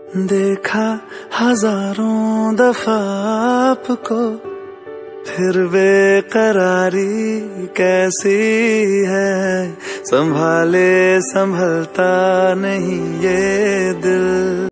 देखा हजारों दफा आपको, फिर बेकरारी कैसी है। संभाले संभलता नहीं ये दिल।